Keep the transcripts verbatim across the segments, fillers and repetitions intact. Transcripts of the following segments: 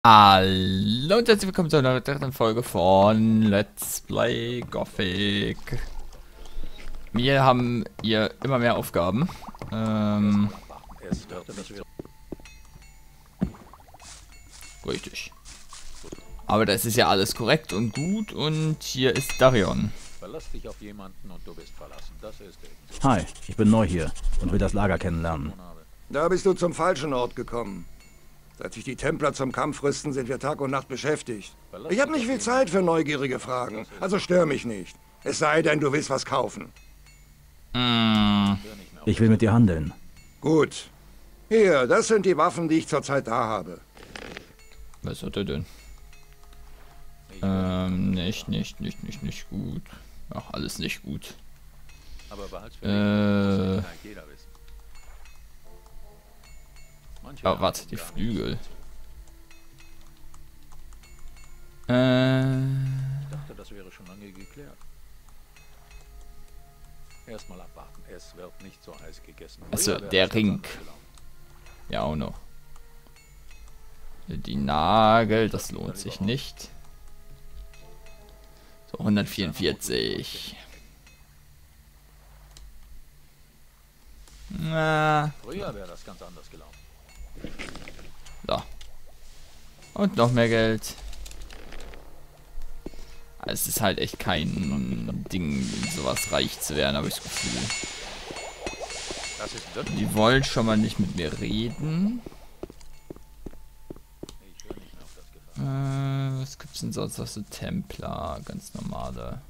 Hallo und herzlich willkommen zu einer weiteren Folge von Let's Play Gothic. Wir haben hier immer mehr Aufgaben. Ähm, richtig. Aber das ist ja alles korrekt und gut und hier ist Darion. Verlass dich auf jemanden und du bist verlassen. Das ist es. Hi, ich bin neu hier und will das Lager kennenlernen. Da bist du zum falschen Ort gekommen. Seit sich die Templer zum Kampf rüsten, sind wir Tag und Nacht beschäftigt. Ich habe nicht viel Zeit für neugierige Fragen, also stör mich nicht. Es sei denn, du willst was kaufen. Mm. Ich will mit dir handeln. Gut. Hier, das sind die Waffen, die ich zurzeit da habe. Was hat er denn? Ähm, nicht, nicht, nicht, nicht, nicht gut. Ach, alles nicht gut. Aber behalt's für Äh. dich. Kann jeder wissen. Manche Oh, haben warte, ihn die gar nicht. Flügel. Äh. Ich dachte, das wäre schon lange geklärt. Erstmal abwarten. Es wird nicht so heiß gegessen. Achso, Früher wäre der das ganz Ring. anders gelaufen. Ja, auch noch. Die Nagel, das lohnt sich nicht. So, hundertvierundvierzig. Na, Früher wäre das ganz anders gelaufen. so. Und noch mehr Geld. Es ist halt echt kein Ding, sowas reich zu werden, habe ich das Gefühl. Das ist wirklich. Die wollen schon mal nicht mit mir reden. Ich höre nicht mehr auf das Gefahr. Äh, was gibt's denn sonst noch so Templer? Ganz normale.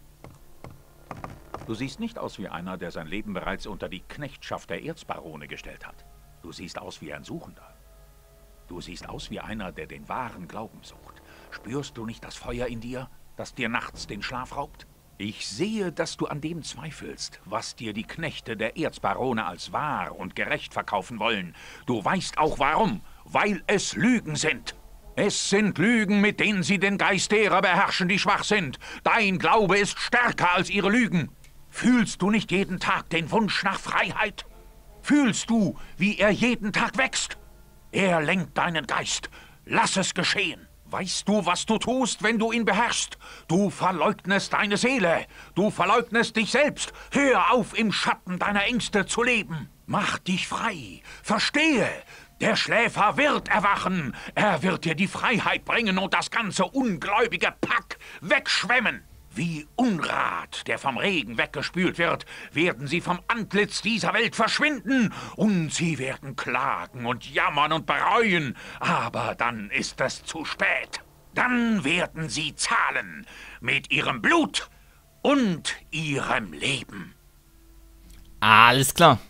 Du siehst nicht aus wie einer, der sein Leben bereits unter die Knechtschaft der Erzbarone gestellt hat. Du siehst aus wie ein Suchender. Du siehst aus wie einer, der den wahren Glauben sucht. Spürst du nicht das Feuer in dir, das dir nachts den Schlaf raubt? Ich sehe, dass du an dem zweifelst, was dir die Knechte der Erzbarone als wahr und gerecht verkaufen wollen. Du weißt auch warum, weil es Lügen sind. Es sind Lügen, mit denen sie den Geist derer beherrschen, die schwach sind. Dein Glaube ist stärker als ihre Lügen. Fühlst du nicht jeden Tag den Wunsch nach Freiheit? Fühlst du, wie er jeden Tag wächst? Er lenkt deinen Geist. Lass es geschehen. Weißt du, was du tust, wenn du ihn beherrschst? Du verleugnest deine Seele. Du verleugnest dich selbst. Hör auf, im Schatten deiner Ängste zu leben. Mach dich frei. Verstehe. Der Schläfer wird erwachen. Er wird dir die Freiheit bringen und das ganze ungläubige Pack wegschwemmen. Wie Unrat, der vom Regen weggespült wird, werden sie vom Antlitz dieser Welt verschwinden und sie werden klagen und jammern und bereuen. Aber dann ist es zu spät. Dann werden sie zahlen mit ihrem Blut und ihrem Leben. Alles klar.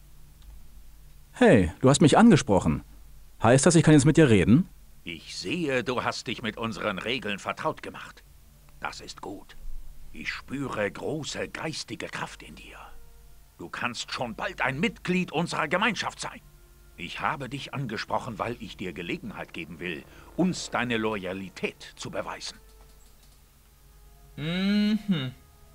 Hey, du hast mich angesprochen. Heißt das, ich kann jetzt mit dir reden? Ich sehe, du hast dich mit unseren Regeln vertraut gemacht. Das ist gut. Ich spüre große geistige Kraft in dir. Du kannst schon bald ein Mitglied unserer Gemeinschaft sein. Ich habe dich angesprochen, weil ich dir Gelegenheit geben will, uns deine Loyalität zu beweisen. Mhm.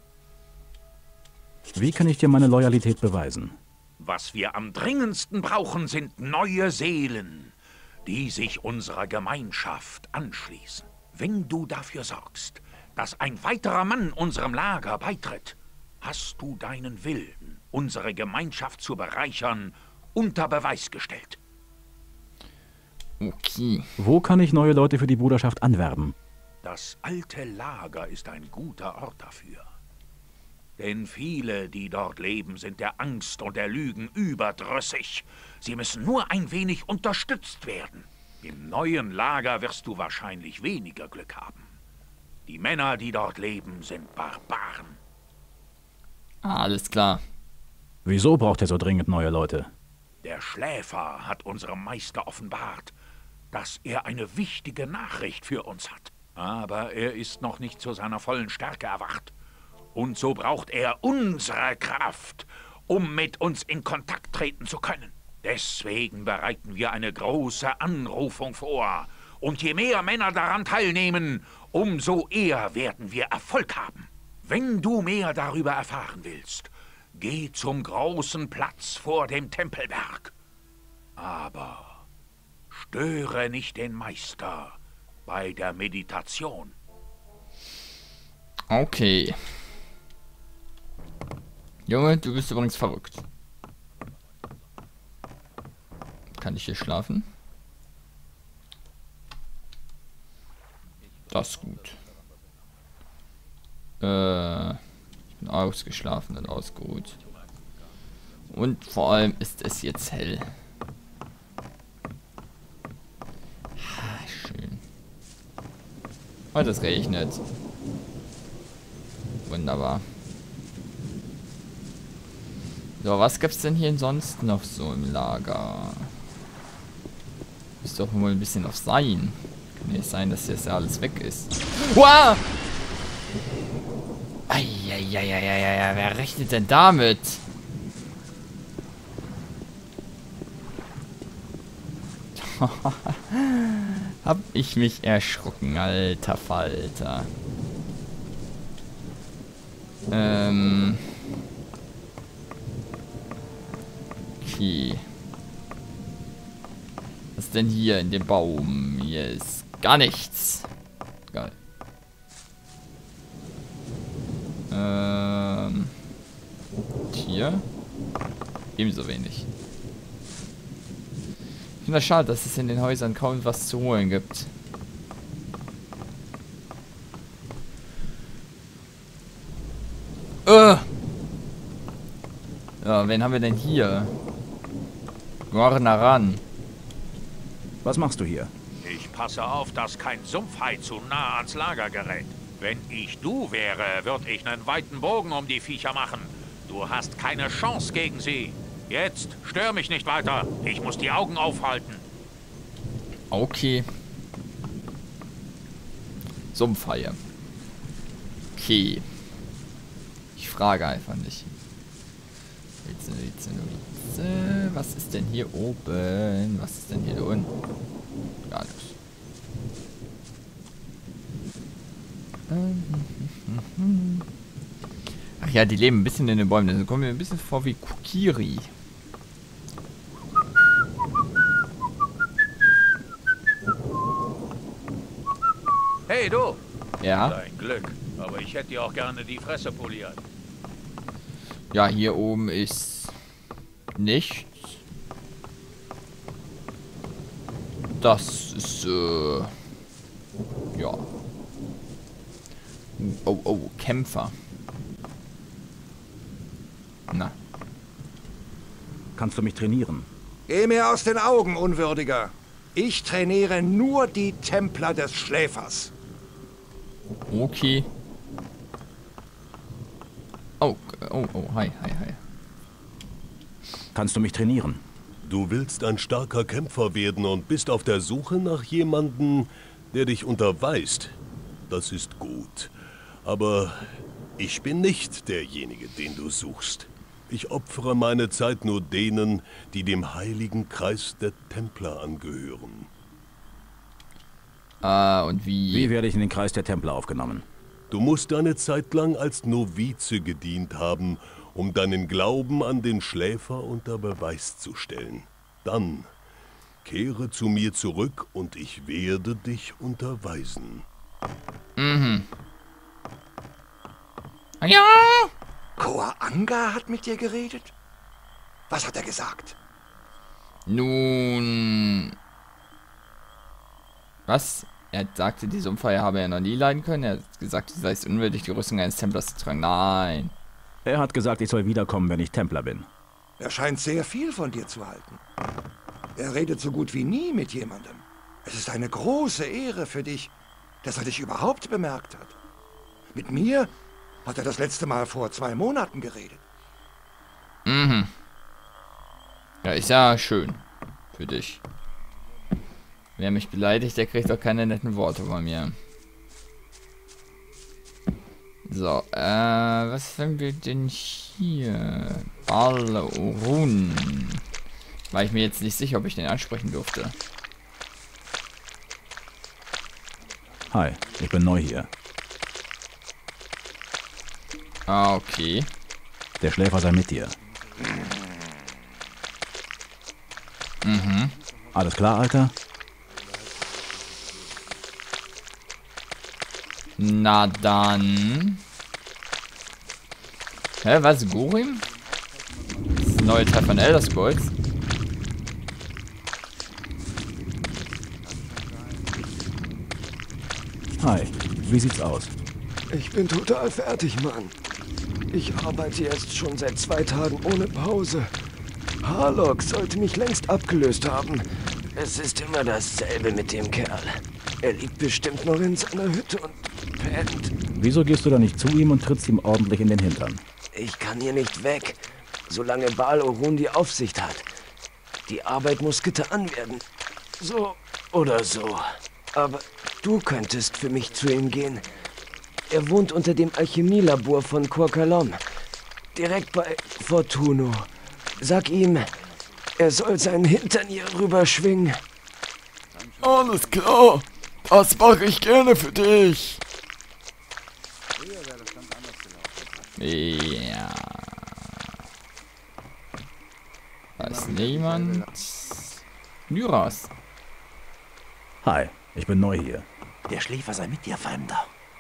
Wie kann ich dir meine Loyalität beweisen? Was wir am dringendsten brauchen, sind neue Seelen, die sich unserer Gemeinschaft anschließen. Wenn du dafür sorgst, dass ein weiterer Mann unserem Lager beitritt, hast du deinen Willen, unsere Gemeinschaft zu bereichern, unter Beweis gestellt. Okay. Wo kann ich neue Leute für die Bruderschaft anwerben? Das alte Lager ist ein guter Ort dafür. Denn viele, die dort leben, sind der Angst und der Lügen überdrüssig. Sie müssen nur ein wenig unterstützt werden. Im neuen Lager wirst du wahrscheinlich weniger Glück haben. Die Männer, die dort leben, sind Barbaren. Alles klar. Wieso braucht er so dringend neue Leute? Der Schläfer hat unserem Meister offenbart, dass er eine wichtige Nachricht für uns hat. Aber er ist noch nicht zu seiner vollen Stärke erwacht. Und so braucht er unsere Kraft, um mit uns in Kontakt treten zu können. Deswegen bereiten wir eine große Anrufung vor. Und je mehr Männer daran teilnehmen, umso eher werden wir Erfolg haben. Wenn du mehr darüber erfahren willst, geh zum großen Platz vor dem Tempelberg. Aber Störe nicht den Meister bei der Meditation. Okay. Junge, du bist übrigens verrückt. Kann ich hier schlafen? Das ist gut. Äh, ich bin ausgeschlafen und ausgeruht. Und vor allem ist es jetzt hell. Ah, schön. Und es regnet. Wunderbar. So, was gibt's denn hier sonst noch so im Lager? Muss doch wohl ein bisschen auf sein. Kann nicht sein, dass jetzt alles weg ist. Wow! Eieieiei, wer rechnet denn damit? Hab ich mich erschrocken, alter Falter. Ähm. Okay. Was ist denn hier in dem Baum? Hier ist gar nichts. Geil. Ähm. Hier? Ebenso wenig. Ich finde das schade, dass es in den Häusern kaum was zu holen gibt. Uh. Ja, wen haben wir denn hier? Gornaran. Was machst du hier? Ich passe auf, dass kein Sumpfhai zu nah ans Lager gerät. Wenn ich du wäre, würde ich einen weiten Bogen um die Viecher machen. Du hast keine Chance gegen sie. Jetzt stör mich nicht weiter. Ich muss die Augen aufhalten. Okay. Sumpfhaie. Okay. Ich frage einfach nicht. Witze, Witze, Witze. Was ist denn hier oben? Was ist denn hier unten? Gar nichts. Ach ja, die leben ein bisschen in den Bäumen. Also kommen mir ein bisschen vor wie Kukiri. Hey, du! Ja? Dein Glück. Aber ich hätte dir auch gerne die Fresse poliert. Ja, hier oben ist nichts. Das ist, äh, ja. Oh, oh, Kämpfer. Na. Kannst du mich trainieren? Geh mir aus den Augen, Unwürdiger. Ich trainiere nur die Templer des Schläfers. Okay. Oh, oh, oh, hi, hi, hi. Kannst du mich trainieren? Du willst ein starker Kämpfer werden und bist auf der Suche nach jemandem, der dich unterweist. Das ist gut. Aber ich bin nicht derjenige, den du suchst. Ich opfere meine Zeit nur denen, die dem heiligen Kreis der Templer angehören. Ah, und wie? Wie werde ich in den Kreis der Templer aufgenommen? Du musst eine Zeit lang als Novize gedient haben, um deinen Glauben an den Schläfer unter Beweis zu stellen. Dann kehre zu mir zurück und ich werde dich unterweisen. Mhm. Ja. Koanga hat mit dir geredet? Was hat er gesagt? Nun. Was? Er sagte, die Sumpfhaie habe er noch nie leiden können. Er hat gesagt, du seist unwürdig, die Rüstung eines Templers zu tragen. Nein. Er hat gesagt, ich soll wiederkommen, wenn ich Templer bin. Er scheint sehr viel von dir zu halten. Er redet so gut wie nie mit jemandem. Es ist eine große Ehre für dich, dass er dich überhaupt bemerkt hat. Mit mir hat er das letzte Mal vor zwei Monaten geredet. Mhm. Ja, ist ja schön. Für dich. Wer mich beleidigt, der kriegt auch keine netten Worte von mir. So, äh, was haben wir denn hier? Balrun. War ich mir jetzt nicht sicher, ob ich den ansprechen durfte. Hi, ich bin neu hier. Ah, okay. Der Schläfer sei mit dir. Mhm. Alles klar, Alter? Na dann. Hä, was? Gorim? Das ist ein neuer Teil von Elder Scrolls. Hi, wie sieht's aus? Ich bin total fertig, Mann. Ich arbeite jetzt schon seit zwei Tagen ohne Pause. Harlock sollte mich längst abgelöst haben. Es ist immer dasselbe mit dem Kerl. Er liegt bestimmt noch in seiner Hütte und pennt. Wieso gehst du da nicht zu ihm und trittst ihm ordentlich in den Hintern? Ich kann hier nicht weg, solange Baal Orun die Aufsicht hat. Die Arbeit muss getan werden. So oder so. Aber du könntest für mich zu ihm gehen. Er wohnt unter dem Alchemielabor von Korkalom. Direkt bei Fortuno. Sag ihm, er soll seinen Hintern hier rüberschwingen. Alles klar. Das mache ich gerne für dich. Ja. Weiß niemand. Nyras. Hi, ich bin neu hier. Der Schläfer sei mit dir, Fremder.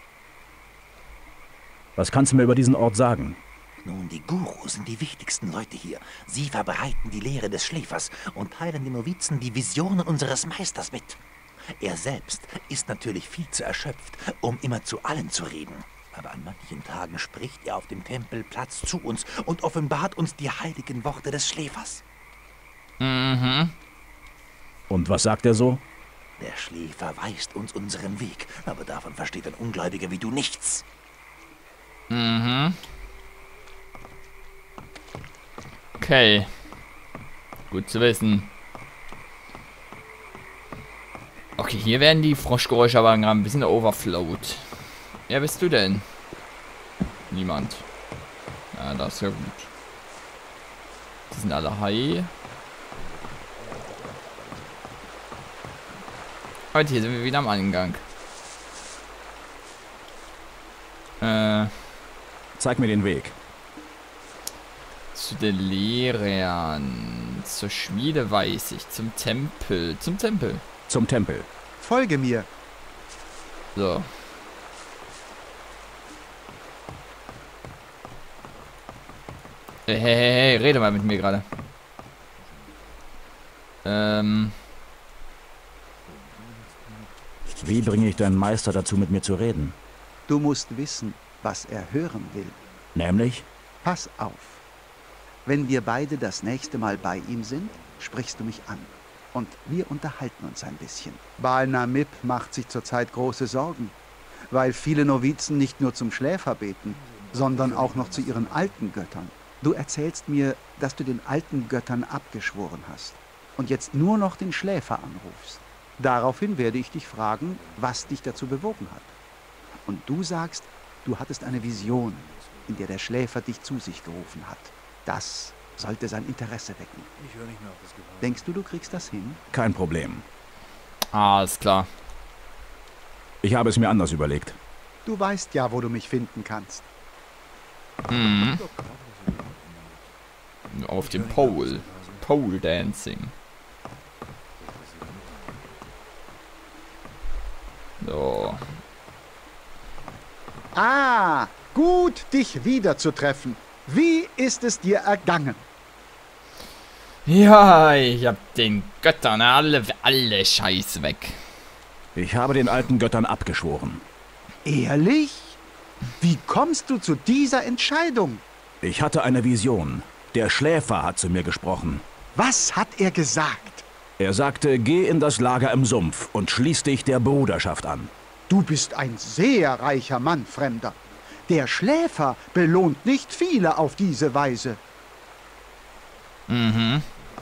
Was kannst du mir über diesen Ort sagen? Nun, die Gurus sind die wichtigsten Leute hier. Sie verbreiten die Lehre des Schläfers und teilen den Novizen die Visionen unseres Meisters mit. Er selbst ist natürlich viel zu erschöpft, um immer zu allen zu reden. Aber an manchen Tagen spricht er auf dem Tempelplatz zu uns und offenbart uns die heiligen Worte des Schläfers. Mhm. Und was sagt er so? Der Schläfer weist uns unseren Weg, aber davon versteht ein Ungläubiger wie du nichts. Mhm. Okay. Gut zu wissen. Okay, hier werden die Froschgeräusche aber gerade ein bisschen overflowed. Wer bist du denn? Niemand. Ja, das ist ja gut. Die sind alle high. Und hier sind wir wieder am Eingang. Äh. Zeig mir den Weg. Zu den Lehrern. Zur Schmiede weiß ich. Zum Tempel. Zum Tempel. Zum Tempel. Folge mir. So. Hey, hey, hey, hey, rede mal mit mir gerade. Ähm. Wie bringe ich deinen Meister dazu, mit mir zu reden? Du musst wissen, was er hören will. Nämlich? Pass auf. Wenn wir beide das nächste Mal bei ihm sind, sprichst du mich an. Und wir unterhalten uns ein bisschen. Baal Namib macht sich zurzeit große Sorgen, weil viele Novizen nicht nur zum Schläfer beten, sondern auch noch zu ihren alten Göttern. Du erzählst mir, dass du den alten Göttern abgeschworen hast und jetzt nur noch den Schläfer anrufst. Daraufhin werde ich dich fragen, was dich dazu bewogen hat. Und du sagst, du hattest eine Vision, in der der Schläfer dich zu sich gerufen hat. Das sollte sein Interesse wecken. Denkst du, du kriegst das hin? Kein Problem. Ah, ist klar. Ich habe es mir anders überlegt. Du weißt ja, wo du mich finden kannst. Mhm. Auf dem Pole. Pole Dancing. So. Ah, gut, dich wiederzutreffen. Wie ist es dir ergangen? Ja, ich hab den Göttern alle, alle Scheiß weg. Ich habe den alten Göttern abgeschworen. Ehrlich? Wie kommst du zu dieser Entscheidung? Ich hatte eine Vision. Der Schläfer hat zu mir gesprochen. Was hat er gesagt? Er sagte, geh in das Lager im Sumpf und schließ dich der Bruderschaft an. Du bist ein sehr reicher Mann, Fremder. Der Schläfer belohnt nicht viele auf diese Weise. Mhm.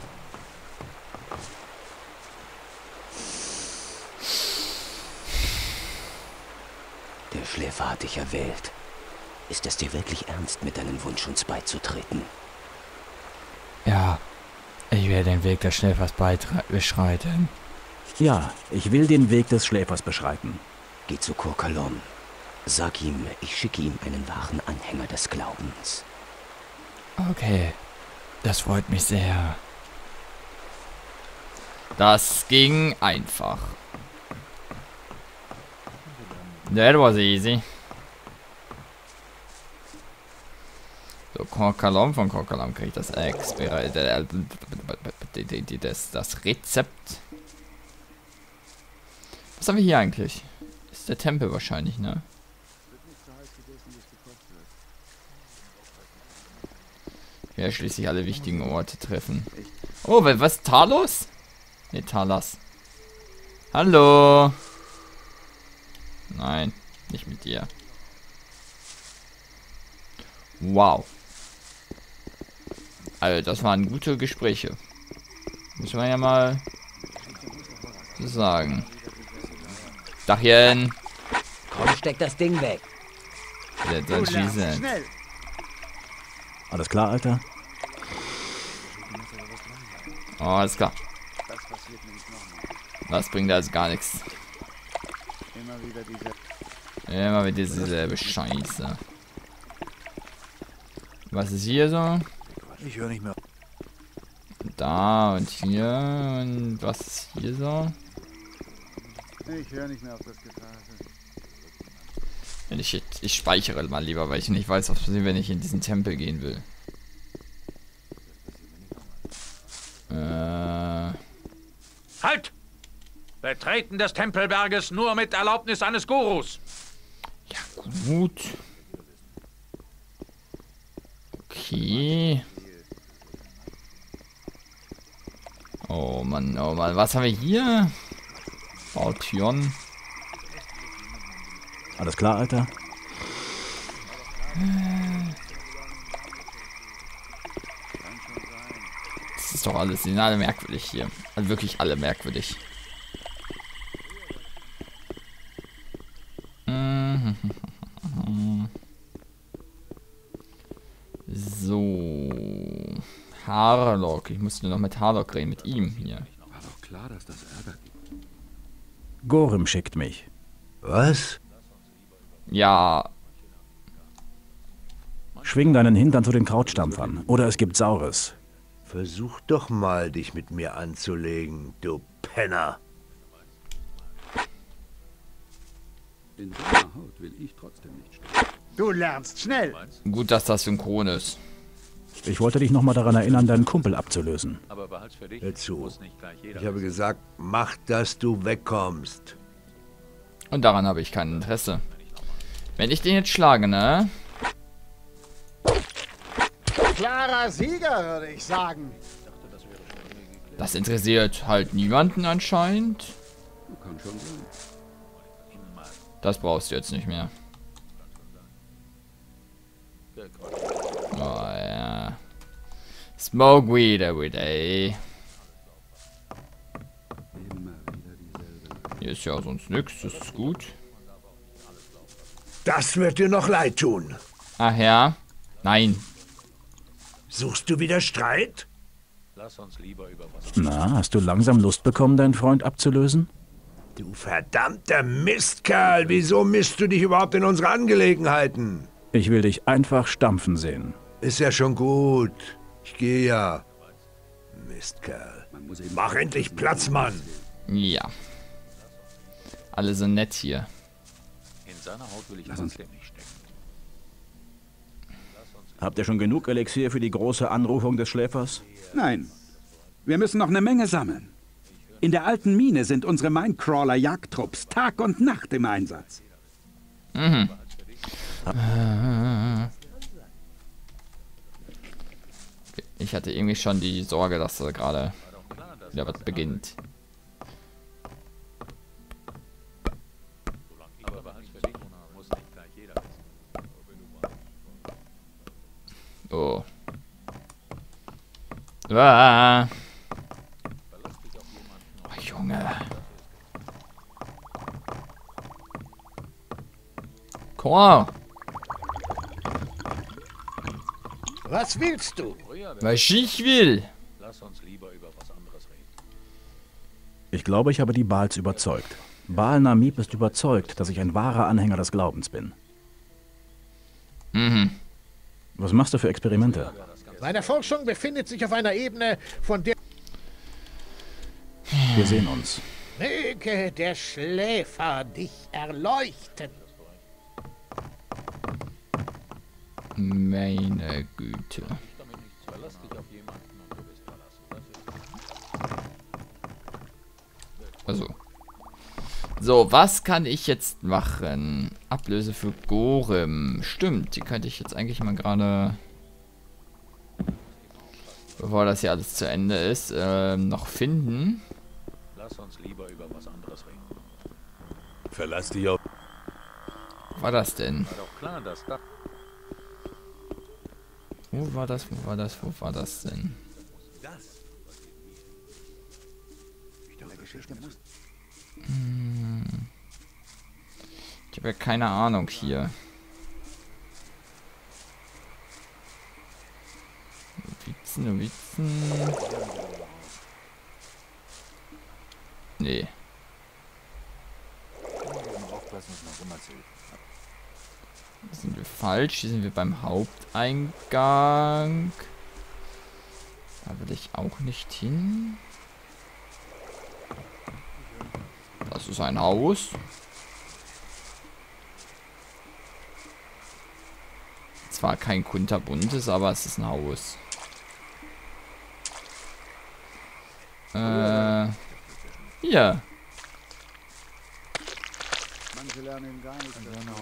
Der Schläfer hat dich erwählt. Ist es dir wirklich ernst, mit deinem Wunsch uns beizutreten? Ja, ich werde den Weg des Schläfers beschreiten. Ja, ich will den Weg des Schläfers beschreiten. Geh zu Korkalom. Sag ihm, ich schicke ihm einen wahren Anhänger des Glaubens. Okay, das freut mich sehr. Das ging einfach. That was easy. So, Korkalom, von Korkalom kriege ich das Exper das, das Rezept. Was haben wir hier eigentlich? Ist der Tempel wahrscheinlich, ne? Ja, schließlich alle wichtigen Orte treffen. Oh, was? Talos? Ne, Talas. Hallo. Nein, nicht mit dir. Wow. Also, das waren gute Gespräche. Muss man ja mal so sagen. Dachchen. Komm, steck das Ding weg. Der soll schießen. Alles klar, Alter? Oh, alles klar. Das bringt also gar nichts. Immer wieder dieselbe Scheiße. Was ist hier so? Ich höre nicht mehr. Da und hier. Und was ist hier so? Ich höre nicht mehr auf das Getase. Ich, ich speichere mal lieber, weil ich nicht weiß, was passiert, wenn ich in diesen Tempel gehen will. Äh. Halt! Betreten des Tempelberges nur mit Erlaubnis eines Gurus. Ja, gut. Okay. Oh Mann, oh Mann. Was haben wir hier? Baution. Alles klar, Alter? Das ist doch alles, die sind alle merkwürdig hier. Also wirklich alle merkwürdig. So. Harlock. Ich musste noch mit Harlock reden, mit ihm hier. War doch klar, dass das Ärger gibt. Gorem schickt mich. Was? Ja. Schwing deinen Hintern zu den Krautstampfern. Oder es gibt Saures. Versuch doch mal, dich mit mir anzulegen, du Penner. In seiner Haut will ich trotzdem nicht sterben. Du lernst schnell. Gut, dass das synchron ist. Ich wollte dich nochmal daran erinnern, deinen Kumpel abzulösen. Aber behalt's für dich. Hör zu. Muss nicht gleich jeder Ich habe wissen. gesagt, mach, dass du wegkommst. Und daran habe ich kein Interesse. Wenn ich den jetzt schlage, ne? Klarer Sieger, würde ich sagen. Das interessiert halt niemanden anscheinend. Kann schon sein. Das brauchst du jetzt nicht mehr. Oh ja. Smoke weed every day. Hier ist ja sonst nichts, das ist gut. Das wird dir noch leid tun. Ach ja? Nein. Suchst du wieder Streit? Lass uns lieber über was. Na, hast du langsam Lust bekommen, deinen Freund abzulösen? Du verdammter Mistkerl, wieso mischst du dich überhaupt in unsere Angelegenheiten? Ich will dich einfach stampfen sehen. Ist ja schon gut. Ich gehe ja. Mistkerl. Mach endlich Platz, Mann. Ja. Alle so nett hier. In seiner Haut will ich trotzdem nicht stecken. Habt ihr schon genug Elixier für die große Anrufung des Schläfers? Nein. Wir müssen noch eine Menge sammeln. In der alten Mine sind unsere Minecrawler-Jagdtrupps Tag und Nacht im Einsatz. Mhm. Ich hatte irgendwie schon die Sorge, dass da gerade wieder was beginnt. Aber behalt's für dich. Muss nicht gleich jeder wissen. Oh. Ah. Oh, Junge. Komm on. Was willst du? Was ich will. Lass uns lieber über was anderes reden. Ich glaube, ich habe die Baals überzeugt. Baal Namib ist überzeugt, dass ich ein wahrer Anhänger des Glaubens bin. Mhm. Was machst du für Experimente? Seine Forschung befindet sich auf einer Ebene, von der... Wir sehen uns. Möge der Schläfer dich erleuchten. Meine Güte. Also. So, was kann ich jetzt machen? Ablöse für Gorem. Stimmt, die könnte ich jetzt eigentlich mal gerade, bevor das hier alles zu Ende ist, ähm, noch finden. Lass uns lieber über was anderes reden. Verlass dich auf... Was war das denn? War doch klar, dass das... Wo war das? Wo war das? Wo war das denn? Hm. Ich habe ja keine Ahnung hier. Novizen, Novizen. Nee. Hier sind wir falsch. Hier sind wir beim Haupteingang. Da will ich auch nicht hin. Das ist ein Haus. Zwar kein kunterbuntes, aber es ist ein Haus. Äh. Hier. Manche lernen gar nicht.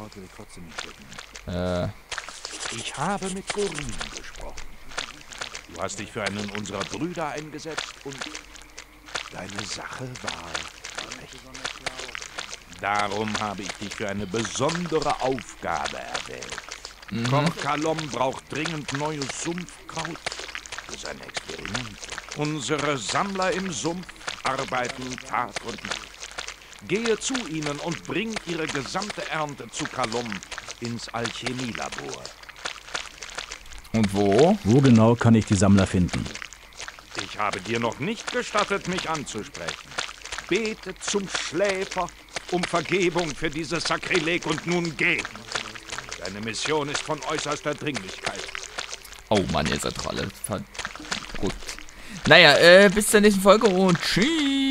Äh. Ich habe mit Gorim gesprochen. Du hast dich für einen unserer Brüder eingesetzt und deine Sache war recht. Darum habe ich dich für eine besondere Aufgabe erwählt. Mhm. Koch Kalom braucht dringend neues Sumpfkraut für sein Experiment. Unsere Sammler im Sumpf arbeiten Tag und Nacht. Gehe zu ihnen und bring ihre gesamte Ernte zu Kalom ins Alchemielabor. Und wo? Wo genau kann ich die Sammler finden? Ich habe dir noch nicht gestattet, mich anzusprechen. Bete zum Schläfer um Vergebung für dieses Sakrileg und nun geh. Deine Mission ist von äußerster Dringlichkeit. Oh Mann, ihr seid doch alle verrückt. Naja, äh, bis zur nächsten Folge und tschüss.